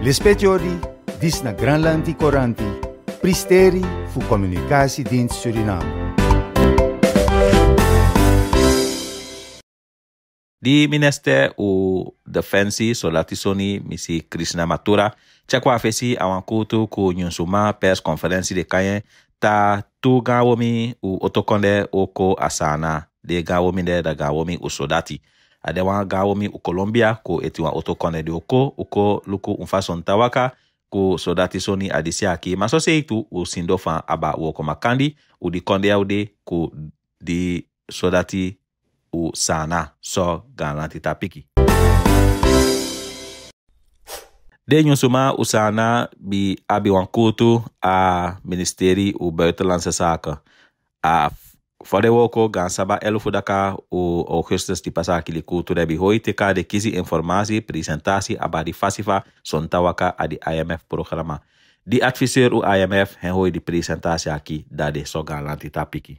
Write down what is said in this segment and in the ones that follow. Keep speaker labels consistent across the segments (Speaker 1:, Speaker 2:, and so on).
Speaker 1: L'espetiori dis na Granlandi Coranti, pristeri fu Communicatiedienst Suriname.
Speaker 2: Di minister u defensie Solatisoni misi Krishna Matura chakwa fesi awankutu ku nyunsuma persconferentie de kayen ta tu gawomi u otokonde oko asana de gawomi de da gawomi u Sodati adewa gawomi u Colombia ku etiwa otokonde de oko luku unfason tawaka ku Sodatisoni adisi aki maso seitu u sindofan aba woko makandi u di konde aude ku di Sodati u sana so garanti tapiki. De nyunsuma usana bi abi wankutu a ministeri u buitenlandse zaken. A voor de woko gansaba elufu daka u augustus di pasaki li kutu de bi hoi teka de kisi informatie presentatie abadi fasifa sontawaka a di IMF programma. Di adviseur u IMF hen hoi di presentatie aki dade so garanti tapiki.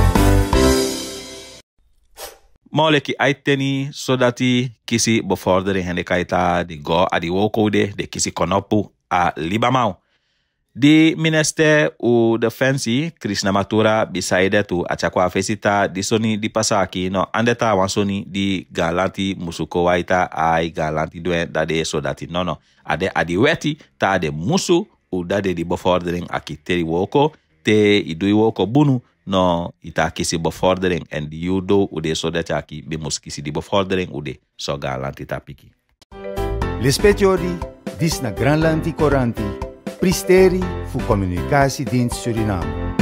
Speaker 2: Moleki aiteni Sodati kisi bevordering hende kaita di go adi woko de kisi konopu a libamau. Di minister u defensie Krishna Matura bisaide tu achakwa fesita di soni di pasaki no andeta wansoni di galanti musuko waita ai galanti duen dade Sodati nono. Ade adi weti ta ade musu u dade di bevordering akiteri woko te idui woko bunu no ita kisi bevordering en di judo ude Sodati aki bimus kisi di bevordering ude so galanti tapiki.
Speaker 1: L'espetiori dis na Granlandi Coranti, pristeri fu Communicatiedienst Suriname.